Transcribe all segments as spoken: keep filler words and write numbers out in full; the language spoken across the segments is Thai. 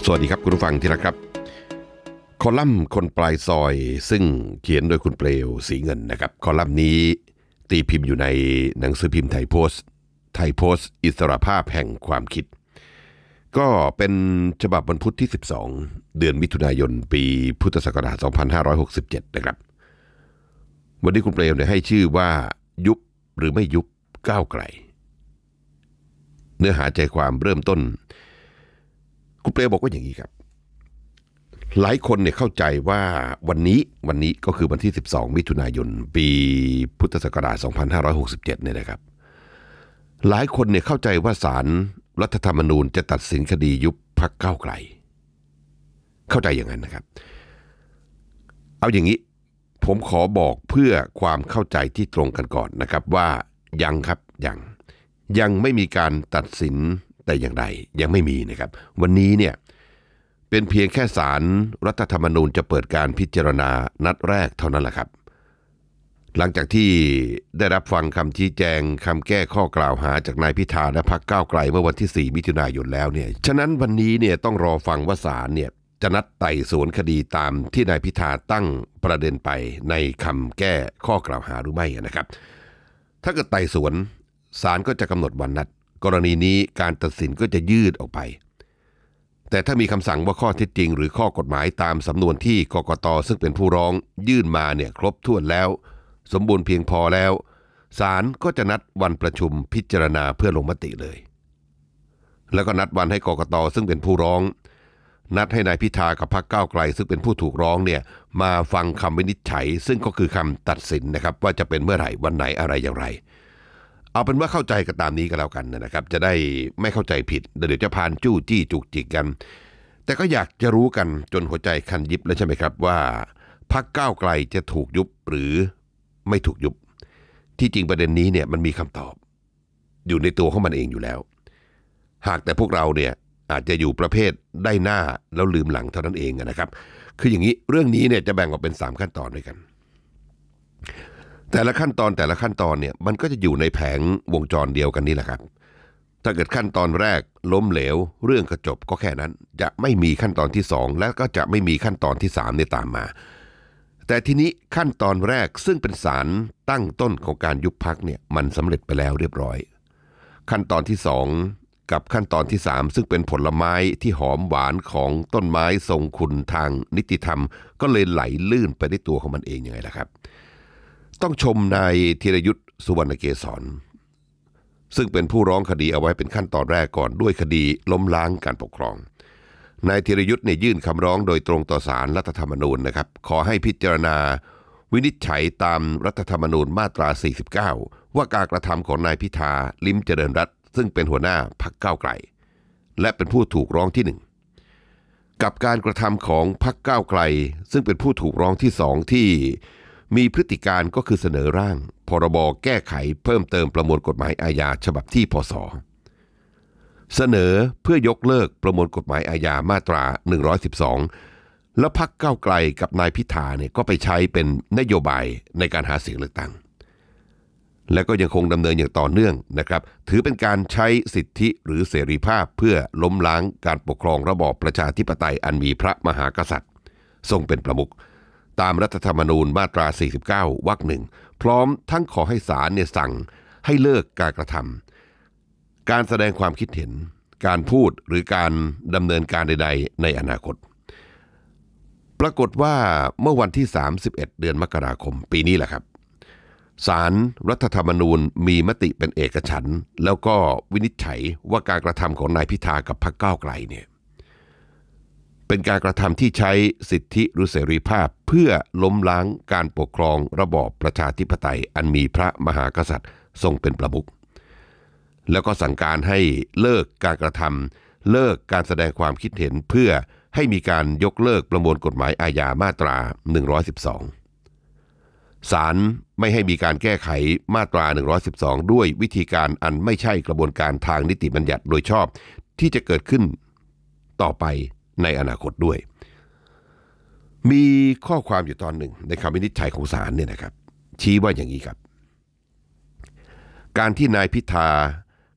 สวัสดีครับคุณผู้ฟังที่รักครับคอลัมน์คนปลายซอยซึ่งเขียนโดยคุณเปลวศรีเงินนะครับคอลัมน์นี้ตีพิมพ์อยู่ในหนังสือพิมพ์ไทยโพสต์ไทยโพสต์อิสรภาพแห่งความคิดก็เป็นฉบับวันพุธที่สิบสองเดือนมิถุนายนปีพุทธศักราชสองพันห้าร้อยหกสิบเจ็ดนะครับวันนี้คุณเปลวเนี่ยให้ชื่อว่ายุบหรือไม่ยุบก้าวไกลเนื้อหาใจความเริ่มต้นคุณเปลวบอกว่าอย่างนี้ครับหลายคนเนี่ยเข้าใจว่าวันนี้วันนี้ก็คือวันที่สิบสองมิถุนายนปีพุทธศักราชสองพันห้าร้อยหกสิบเจ็ดเนี่ยนะครับหลายคนเนี่ยเข้าใจว่าศาลรัฐธรรมนูญจะตัดสินคดียุบพรรคก้าวไกลเข้าใจอย่างนั้นนะครับเอาอย่างนี้ผมขอบอกเพื่อความเข้าใจที่ตรงกันก่อนนะครับว่ายังครับยังยังไม่มีการตัดสินแต่อย่างใดยังไม่มีนะครับวันนี้เนี่ยเป็นเพียงแค่ศาลรัฐธรรมนูญจะเปิดการพิจารณานัดแรกเท่านั้นแหละครับหลังจากที่ได้รับฟังคำชี้แจงคำแก้ข้อกล่าวหาจากนายพิธาและพรรคก้าวไกลเมื่อวันที่สี่มิถุนายนแล้วเนี่ยฉะนั้นวันนี้เนี่ยต้องรอฟังว่าศาลเนี่ยจะนัดไต่สวนคดีตามที่นายพิธาตั้งประเด็นไปในคำแก้ข้อกล่าวหาหรือไม่นะครับถ้าเกิดไต่สวนศาลก็จะกำหนดวันนัดกรณีนี้การตัดสินก็จะยืดออกไปแต่ถ้ามีคำสั่งว่าข้อเท็จจริงหรือข้อกฎหมายตามสำนวนที่กกต.ซึ่งเป็นผู้ร้องยื่นมาเนี่ยครบถ้วนแล้วสมบูรณ์เพียงพอแล้วศาลก็จะนัดวันประชุมพิจารณาเพื่อลงมติเลยแล้วก็นัดวันให้กกต.ซึ่งเป็นผู้ร้องนัดให้นายพิธากับพรรคก้าวไกลซึ่งเป็นผู้ถูกร้องเนี่ยมาฟังคำวินิจฉัยซึ่งก็คือคำตัดสินนะครับว่าจะเป็นเมื่อไหร่วันไหนอะไรอย่างไรเอาเป็นว่าเข้าใจกันตามนี้ก็แล้วกันนะครับจะได้ไม่เข้าใจผิดเดี๋ยวจะพานจู้จี้จุกจิกกันแต่ก็อยากจะรู้กันจนหัวใจคันยิบแล้วใช่ไหมครับว่าพรรคก้าวไกลจะถูกยุบหรือไม่ถูกยุบที่จริงประเด็นนี้เนี่ยมันมีคำตอบอยู่ในตัวของมันเองอยู่แล้วหากแต่พวกเราเนี่ยอาจจะอยู่ประเภทได้หน้าแล้วลืมหลังเท่านั้นเองนะครับคืออย่างนี้เรื่องนี้เนี่ยจะแบ่งออกเป็นสามขั้นตอนด้วยกันแต่ละขั้นตอนแต่ละขั้นตอนเนี่ยมันก็จะอยู่ในแผงวงจรเดียวกันนี่แหละครับถ้าเกิดขั้นตอนแรกล้มเหลวเรื่องก็จบก็แค่นั้นจะไม่มีขั้นตอนที่สองและก็จะไม่มีขั้นตอนที่สามเนี่ยตามมาแต่ทีนี้ขั้นตอนแรกซึ่งเป็นศาลตั้งต้นของการยุบพรรคเนี่ยมันสำเร็จไปแล้วเรียบร้อยขั้นตอนที่สองกับขั้นตอนที่สามซึ่งเป็นผลไม้ที่หอมหวานของต้นไม้ทรงคุณทางนิติธรรมก็เลยไหลลื่นไปในตัวของมันเองยังไงล่ะครับต้องชมนายธีรยุทธสุวรรณเกษรซึ่งเป็นผู้ร้องคดีเอาไว้เป็นขั้นตอนแรกก่อนด้วยคดีล้มล้างการปกครองนายธีรยุทธเนี่ยยื่นคำร้องโดยตรงต่อศาลรัฐธรรมนูญนะครับขอให้พิจารณาวินิจฉัยตามรัฐธรรมนูญมาตราสี่สิบเก้าว่าการกระทำของนายพิธาลิ้มเจริญรัตน์ซึ่งเป็นหัวหน้าพรรคก้าวไกลและเป็นผู้ถูกร้องที่หนึ่งกับการกระทำของพรรคก้าวไกลซึ่งเป็นผู้ถูกร้องที่สองที่มีพฤติการก็คือเสนอร่างพรบแก้ไขเพิ่มเติมประมวลกฎหมายอาญาฉบับที่พศเสนอเพื่อยกเลิกประมวลกฎหมายอาญามาตราหนึ่งร้อยสิบสองแล้วพรรคก้าวไกลกับนายพิธาเนี่ยก็ไปใช้เป็นนโยบายในการหาเสียงเลือกตั้งและก็ยังคงดำเนินอย่างต่อเนื่องนะครับถือเป็นการใช้สิทธิหรือเสรีภาพเพื่อล้มล้างการปกครองระบอบประชาธิปไตยอันมีพระมหากษัตริย์ทรงเป็นประมุขตามรัฐธรรมนูญมาตราสี่สิบเก้าวรรคหนึ่งพร้อมทั้งขอให้ศาลเนี่ยสั่งให้เลิกการกระทำการแสดงความคิดเห็นการพูดหรือการดำเนินการใดๆในอนาคตปรากฏว่าเมื่อวันที่สามสิบเอ็ดเดือนมกราคมปีนี้แหละครับศาลรัฐธรรมนูญมีมติเป็นเอกฉันท์แล้วก็วินิจฉัยว่าการกระทำของนายพิธากับพรรคก้าวไกลเนี่ยเป็นการกระทำที่ใช้สิทธิหรือเสรีภาพเพื่อล้มล้างการปกครองระบอบประชาธิปไตยอันมีพระมหากษัตริย์ทรงเป็นประมุขแล้วก็สั่งการให้เลิกการกระทำเลิกการแสดงความคิดเห็นเพื่อให้มีการยกเลิกประมวลกฎหมายอาญามาตราหนึ่งร้อยสิบสองศาลไม่ให้มีการแก้ไขมาตราหนึ่งร้อยสิบสองด้วยวิธีการอันไม่ใช่กระบวนการทางนิติบัญญัติโดยชอบที่จะเกิดขึ้นต่อไปในอนาคตด้วยมีข้อความอยู่ตอนหนึ่งในคำวินิจฉัยของศาลเนี่ยนะครับชี้ว่าอย่างนี้ครับการที่นายพิธา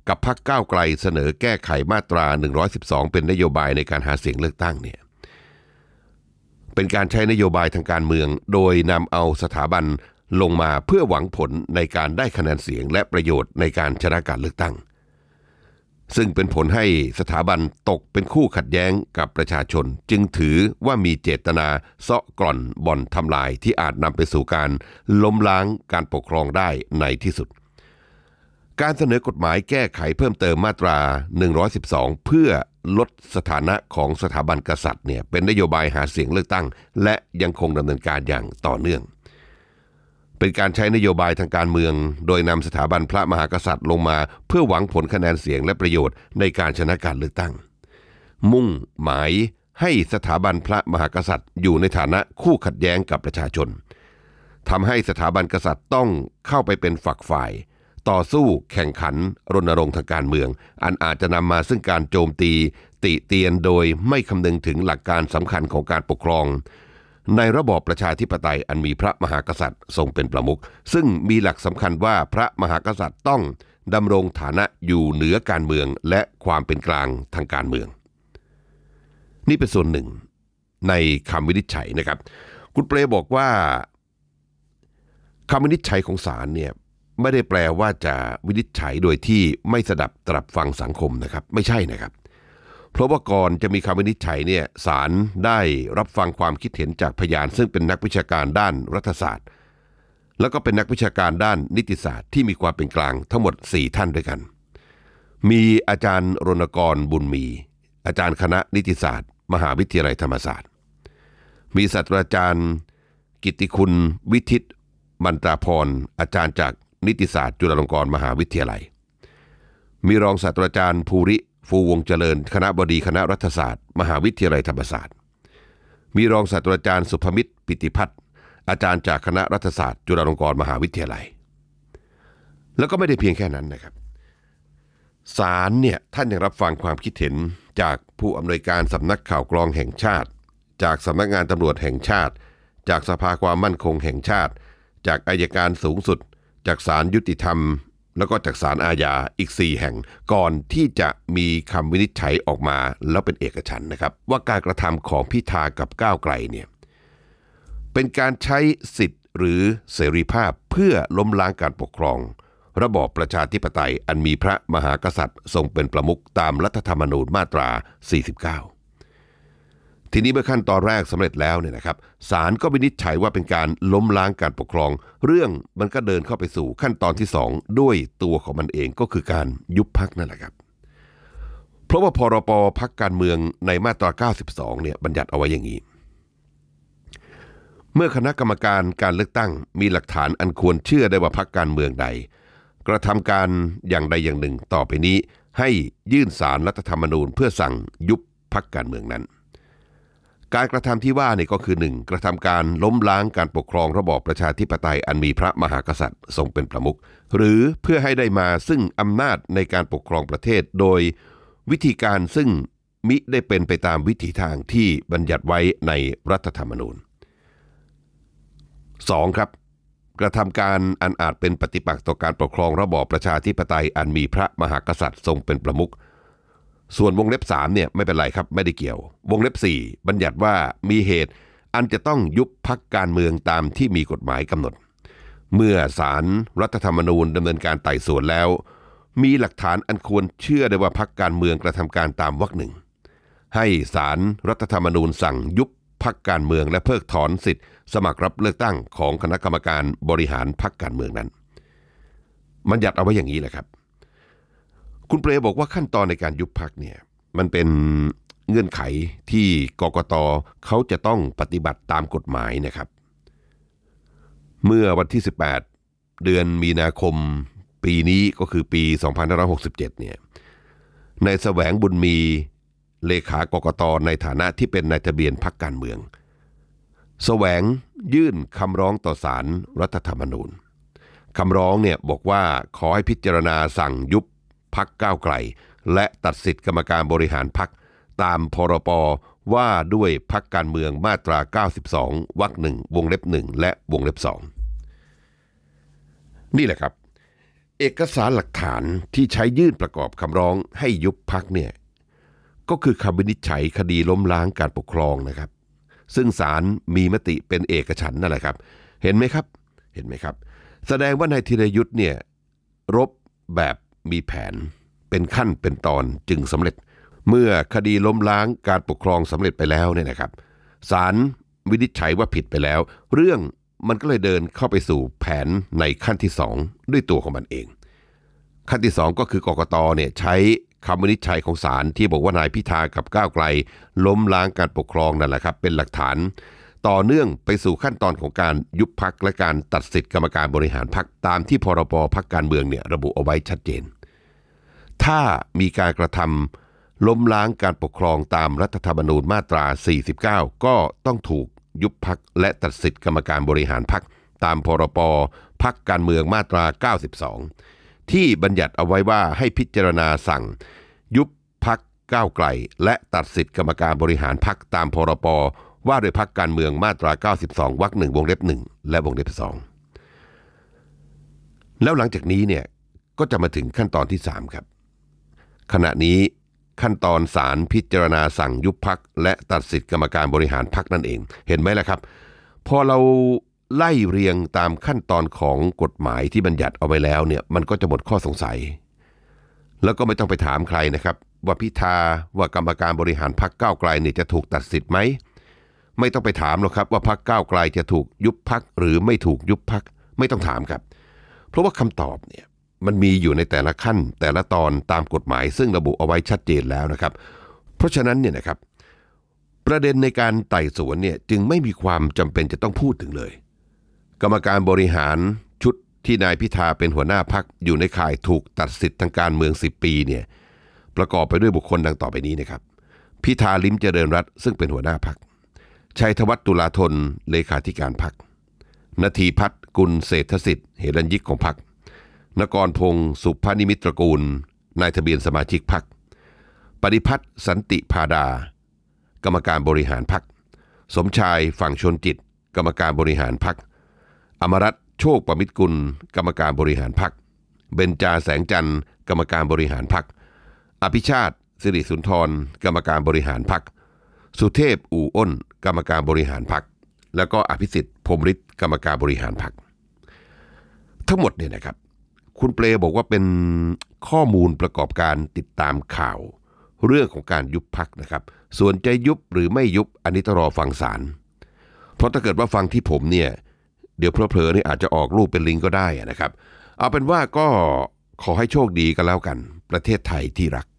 กับพรรคก้าวไกลเสนอแก้ไขมาตราหนึ่งร้อยสิบสองเป็นนโยบายในการหาเสียงเลือกตั้งเนี่ยเป็นการใช้นโยบายทางการเมืองโดยนำเอาสถาบันลงมาเพื่อหวังผลในการได้คะแนนเสียงและประโยชน์ในการชนะการเลือกตั้งซึ่งเป็นผลให้สถาบันตกเป็นคู่ขัดแย้งกับประชาชนจึงถือว่ามีเจตนาเซาะกร่อนบ่อนทำลายที่อาจนำไปสู่การล้มล้างการปกครองได้ในที่สุดการเสนอกฎหมายแก้ไขเพิ่มเติมมาตราหนึ่งร้อยสิบสองเพื่อลดสถานะของสถาบันกษัตริย์เนี่ยเป็นนโยบายหาเสียงเลือกตั้งและยังคงดำเนินการอย่างต่อเนื่องเป็นการใช้นโยบายทางการเมืองโดยนำสถาบันพระมหากษัตริย์ลงมาเพื่อหวังผลคะแนนเสียงและประโยชน์ในการชนะการเลือกตั้งมุ่งหมายให้สถาบันพระมหากษัตริย์อยู่ในฐานะคู่ขัดแย้งกับประชาชนทำให้สถาบันกษัตริย์ต้องเข้าไปเป็นฝักฝ่ายต่อสู้แข่งขันรณรงค์ทางการเมืองอันอาจจะนำมาซึ่งการโจมตีติเตียนโดยไม่คำนึงถึงหลักการสำคัญของการปกครองในระบอบประชาธิปไตยอันมีพระมหากษัตริย์ทรงเป็นประมุขซึ่งมีหลักสำคัญว่าพระมหากษัตริย์ต้องดำรงฐานะอยู่เหนือการเมืองและความเป็นกลางทางการเมืองนี่เป็นส่วนหนึ่งในคำวินิจฉัยนะครับคุณเปรย์บอกว่าคำวินิจฉัยของศาลเนี่ยไม่ได้แปลว่าจะวินิจฉัยโดยที่ไม่สดับตรับฟังสังคมนะครับไม่ใช่นะครับเพราะว่าก่อนจะมีคำวินิจฉัยเนี่ยศาลได้รับฟังความคิดเห็นจากพยานซึ่งเป็นนักวิชาการด้านรัฐศาสตร์แล้วก็เป็นนักวิชาการด้านนิติศาสตร์ที่มีความเป็นกลางทั้งหมดสี่ท่านด้วยกันมีอาจารย์รณกรบุญมีอาจารย์คณะนิติศาสตร์มหาวิทยาลัยธรรมศาสตร์มีศาสตราจารย์กิตติคุณวิทิตมันตราพรอาจารย์จากนิติศาสตร์จุฬาลงกรณ์มหาวิทยาลัยมีรองศาสตราจารย์ภูริฟูวงเจริญคณบดีคณะรัฐศาสตร์มหาวิทยาลัยธรรมศาสตร์มีรองศาสตราจารย์สุภมิตรปิติพัฒน์อาจารย์จากคณะรัฐศาสตร์จุฬาลงกรณ์มหาวิทยาลัยแล้วก็ไม่ได้เพียงแค่นั้นนะครับศาลเนี่ยท่านยังรับฟังความคิดเห็นจากผู้อำนวยการสำนักข่าวกรองแห่งชาติจากสำนักงานตำรวจแห่งชาติจากสภาความมั่นคงแห่งชาติจากอัยการสูงสุดจากศาลยุติธรรมแล้วก็จากศาลอาญาอีกสี่แห่งก่อนที่จะมีคำวินิจฉัยออกมาแล้วเป็นเอกฉันท์นะครับว่าการกระทำของพิธากับก้าวไกลเนี่ยเป็นการใช้สิทธิ์หรือเสรีภาพเพื่อล้มล้างการปกครองระบอบประชาธิปไตยอันมีพระมหากษัตริย์ทรงเป็นประมุขตามรัฐธรรมนูญมาตราสี่สิบเก้าทีนี้เมื่อขั้นตอนแรกสำเร็จแล้วเนี่ยนะครับศาลก็วินิจฉัยว่าเป็นการล้มล้างการปกครองเรื่องมันก็เดินเข้าไปสู่ขั้นตอนที่สองด้วยตัวของมันเองก็คือการยุบพรรคนั่นแหละครับเพราะว่าพรบพรรคการเมืองในมาตราเก้าสิบสองเนี่ยบัญญัติเอาไว้อย่างนี้เมื่อคณะกรรมการการเลือกตั้งมีหลักฐานอันควรเชื่อได้ว่าพรรคการเมืองใดกระทำการอย่างใดอย่างหนึ่งต่อไปนี้ให้ยื่นศาลรัฐธรรมนูญเพื่อสั่งยุบพรรคการเมืองนั้นการกระทำที่ว่านี่ก็คือหนึ่งกระทำการล้มล้างการปกครองระบอบประชาธิปไตยอันมีพระมหากษัตริย์ทรงเป็นประมุขหรือเพื่อให้ได้มาซึ่งอำนาจในการปกครองประเทศโดยวิธีการซึ่งมิได้เป็นไปตามวิถีทางที่บัญญัติไว้ในรัฐธรรมนูญสองครับกระทำการอันอาจเป็นปฏิปักษ์ต่อการปกครองระบอบประชาธิปไตยอันมีพระมหากษัตริย์ทรงเป็นประมุขส่วนวงเล็บสามเนี่ยไม่เป็นไรครับไม่ได้เกี่ยววงเล็บสี่บัญญัติว่ามีเหตุอันจะต้องยุบพรรคการเมืองตามที่มีกฎหมายกำหนดเมื่อศาลรัฐธรรมนูญดำเนินการไต่สวนแล้วมีหลักฐานอันควรเชื่อได้ว่าพรรคการเมืองกระทำการตามวรรคหนึ่งให้ศาลรัฐธรรมนูญสั่งยุบพรรคการเมืองและเพิกถอนสิทธิสมัครรับเลือกตั้งของคณะกรรมการบริหารพรรคการเมืองนั้นบัญญัติเอาไว้อย่างนี้แหละครับคุณเปรย์บอกว่าขั้นตอนในการยุบพรรคเนี่ยมันเป็นเงื่อนไขที่กกต.เขาจะต้องปฏิบัติตามกฎหมายนะครับเมื่อวันที่สิบแปดเดือนมีนาคมปีนี้ก็คือปีสองพันห้าร้อยหกสิบเจ็ดเนี่ยนายแสวงบุญมีเลขากกต.ในฐานะที่เป็นนายทะเบียนพรรคการเมืองแสวงยื่นคำร้องต่อศาลรัฐธรรมนูญคำร้องเนี่ยบอกว่าขอให้พิจารณาสั่งยุบพรรคก้าวไกลและตัดสิทธิกรรมการบริหารพรรคตามพรบว่าด้วยพรรคการเมืองมาตราเก้าสิบสองวรรคหนึ่งวงเล็บหนึ่งและวงเล็บสองนี่แหละครับเอกสารหลักฐานที่ใช้ยื่นประกอบคำร้องให้ยุบพรรคเนี่ยก็คือคำวินิจฉัยคดีล้มล้างการปกครองนะครับซึ่งศาลมีมติเป็นเอกฉันท์นั่นแหละครับเห็นไหมครับเห็นไหมครับแสดงว่านายธีรยุทธ์เนี่ยรบแบบมีแผนเป็นขั้นเป็นตอนจึงสำเร็จเมื่อคดีล้มล้างการปกครองสำเร็จไปแล้วเนี่ยนะครับศาลวินิจฉัยว่าผิดไปแล้วเรื่องมันก็เลยเดินเข้าไปสู่แผนในขั้นที่สองด้วยตัวของมันเองขั้นที่สองก็คือกกตเนี่ยใช้คำวินิจฉัยของศาลที่บอกว่านายพิธากับก้าวไกลล้มล้างการปกครองนั่นแหละครับเป็นหลักฐานต่อเนื่องไปสู่ขั้นตอนของการยุบพรรคและการตัดสิทธิกรรมการบริหารพรรคตามที่พรบพรรคการเมืองเนี่ยระบุเอาไว้ชัดเจนถ้ามีการกระทำล้มล้างการปกครองตามรัฐธรรมนูญมาตราสี่สิบเก้าก็ต้องถูกยุบพรรคและตัดสิทธิกรรมการบริหารพรรคตามพรบพรรคการเมืองมาตราเก้าสิบสองที่บัญญัติเอาไว้ว่าให้พิจารณาสั่งยุบพรรคก้าวไกลและตัดสิทธิกรรมการบริหารพรรคตามพรบว่าโดยพรรคการเมืองมาตราเก้าสิบสองวรรคหนึ่งวงเล็บหนึ่งและวงเล็บสองแล้วหลังจากนี้เนี่ยก็จะมาถึงขั้นตอนที่สามครับขณะนี้ขั้นตอนศาลพิจารณาสั่งยุบพรรคและตัดสิทธิกรรมการบริหารพรรคนั่นเองเห็นไหมล่ะครับพอเราไล่เรียงตามขั้นตอนของกฎหมายที่บัญญัติเอาไว้แล้วเนี่ยมันก็จะหมดข้อสงสัยแล้วก็ไม่ต้องไปถามใครนะครับว่าพิธาว่ากรรมการบริหารพรรคก้าวไกลเนี่ยจะถูกตัดสิทธิ์ไหมไม่ต้องไปถามหรอกครับว่าพรรคก้าวไกลจะถูกยุบพรรคหรือไม่ถูกยุบพรรคไม่ต้องถามครับเพราะว่าคำตอบเนี่ยมันมีอยู่ในแต่ละขั้นแต่ละตอนตามกฎหมายซึ่งระบุเอาไว้ชัดเจนแล้วนะครับเพราะฉะนั้นเนี่ยนะครับประเด็นในการไต่สวนเนี่ยจึงไม่มีความจำเป็นจะต้องพูดถึงเลยกรรมการบริหารชุดที่นายพิธาเป็นหัวหน้าพรรคอยู่ในข่ายถูกตัดสิทธิ์ทางการเมืองสิบปีเนี่ยประกอบไปด้วยบุคคลดังต่อไปนี้นะครับพิธาลิ้มเจริญรัตน์ซึ่งเป็นหัวหน้าพรรคชัยธวัฒน์ตุลาธนเลขาธิการพรรคนาทีพัฒน์กุลเศรษฐสิทธิ์เหรัญยิกของพรรคนกรพงศ์สุภนิมิตรกูลนายทะเบียนสมาชิกพรรคปฏิพัฒน์สันติพาดากรรมการบริหารพรรคสมชายฝั่งชนจิตกรรมการบริหารพรรคอมรัตน์โชคประมิตรกุลกรรมการบริหารพรรคเบญจาแสงจันทร์กรรมการบริหารพรรคอภิชาติสิริสุนทรกรรมการบริหารพรรคสุเทพอู่อ้นกรรมการบริหารพรรคแล้วก็อภิสิทธิ์พรหมฤทธิ์กรรมการบริหารพรรคทั้งหมดเนี่ยนะครับคุณเปลบอกว่าเป็นข้อมูลประกอบการติดตามข่าวเรื่องของการยุบพรรคนะครับส่วนจะยุบหรือไม่ยุบอันนี้ต้องรอฟังศาลเพราะถ้าเกิดว่าฟังที่ผมเนี่ยเดี๋ยวเพลอๆนี่อาจจะออกรูปเป็นลิงก็ได้นะครับเอาเป็นว่าก็ขอให้โชคดีกันแล้วกันประเทศไทยที่รัก